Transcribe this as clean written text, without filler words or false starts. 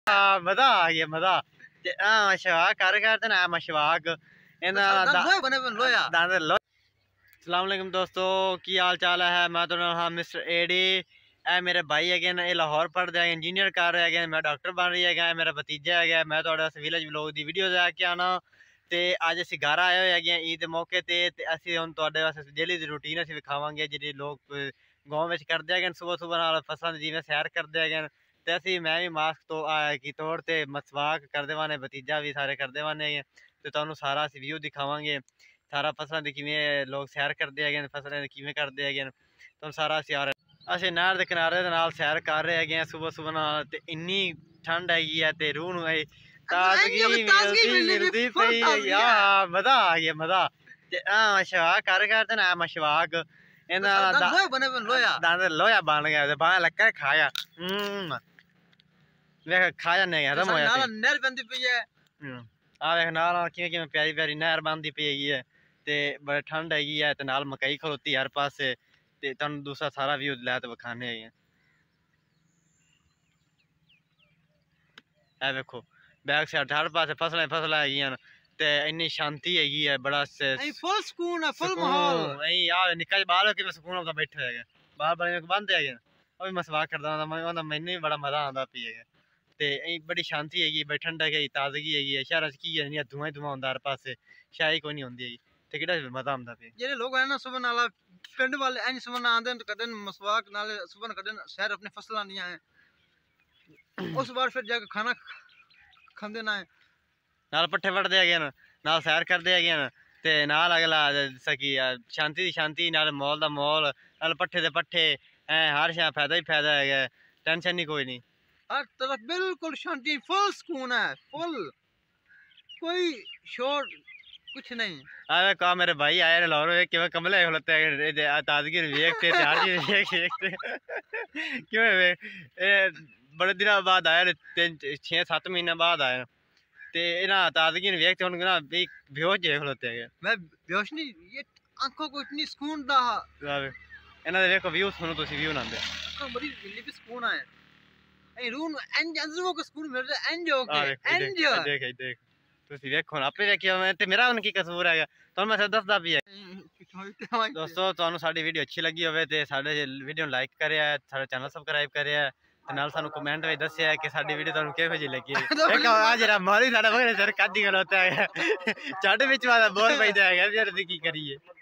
मजा आ गया मजा मशवाक कर करते ना मशवाक अस्सलाम वालेकुम दोस्तों की हाल चाल है। मैं तो हाँ मिस्टर एडी ए मेरे भाई है ना, ये लाहौर पढ़ते हैं, इंजीनियर कर रहे हैं, मैं डॉक्टर बन रही है, मेरा भतीजा है। मैं थोड़ा विलेज व्लॉग दी वीडियो लैके आना ते अज असीं घर आए हुए हैं ईद के मौके ते असीं हुण तुहाडे वास्ते डेली दी रूटीन असीं विखावांगे जिहड़ी लोग गाँव में करते हैं सुबह सुबह नाल फसलां दी जिवें सैर करते हैं ते असीं मैं भी मास्क तो की तौर ते मसवाक करदे वाने, भतीजा भी सारे करदे वाने ते तुहानूं सारा असीं व्यू दिखावांगे सारा फसलां दी किवें लोग सैर करते हैं, फसलां किवें करते हैं तुहानूं सारा असीं नहर दे किनारे दे नाल सैर कर रहे हैं सुबह सुबह नाल ते इन्नी ठंड हैगी है ते रूह नूं ताजगी मिलदी पई है यार। मजा आ गया मजा मशवाक कर करते ना मशवाक लोया बन गया बाहर लक्का खाया देख खाया नहीं खत्म होया नहर बंदी पई है आ देख नाल किवें प्यारी प्यारी नहर बनदी पई है ते बड़ी ठंड हैगी है ते नाल मकई खलोती हर पासे ते तुहानूं दूसरा सारा व्यू लै ते विखाने है। वेखो बैक साइड हर पासे फसलां फसलां हैगियां ते इन्नी शांति हैगी है, बड़ा फुल सुकून है, फुल माहौल नहीं यार। निक्का जिहा बाल किवें सुकून नाल बैठे है बाल बड़े बंद है ओह भी मसवाक करदा हुंदा मैनूं भी बड़ा मजा आंदा पई है ते बड़ी शांति हैगी, बड़ी ठंडक है, ताजगी हैगी है। शहर च की है नहीं धुआं ही धुआं होंदा हर पासे, शाही कोई नहीं होंदी हैगी ते किहड़ा मजा आंदा पे जेहड़े लोग है ना सुबह नाल पिंड वाले इंज सुबह ना आंदे ते कदे मसवाक नाल सुबह कदे शहर अपने फसलां नहीं है उस बार फिर जाके खाना खांदे ना नाल पट्ठे वढ़दे है नाल सैर करदे है ते नाल अगला सकी शांति दी शांति नाल मौल दा मौल नाल पट्ठे दे पट्ठे हर शे फायदा ही फायदा है, टेंशन नहीं कोई नहीं, हर तरफ बिल्कुल शांति, फुल सुकून है, फुल कोई शोर कुछ नहीं। अरे का मेरे भाई आए लाहौर किवें कमले खलोते ताजगी देखते हर चीज देखते किवें बड़े दिनों बाद आए 6-7 महीने बाद आए ते इन्हां ताजगी वेखते हुण ना बेहोश जे खलोते है। मैं बेहोश नहीं, ये आंखों को इतनी सुकून दा इन्हां दे देखो व्यू सुनो तुसीं व्यू नांदे आंखों बड़ी मिली भी सुकून है ए रूह नूं इंज अंदरों को सुकून मिल रहा है इंज हो के इंज देख देख तुसीं देखो आपे वेखियो ते मेरा हुण की कसूर है तुहानूं मैं दसदा भी है। दोस्तों तुहानूं साडी वीडियो अच्छी लगी होवे ते साडे वीडियो नूं लाइक करिया, साडे चैनल सबसक्राइब करिया ते नाल सानू कमेंट में दस्सिया कि साडी वीडियो तुहानूं किहो जी लगी। एक आ जरा मारी साडा मगरे सर कादी खलोता है चढ़ विच वाला बोल पैदा है यार की करिए।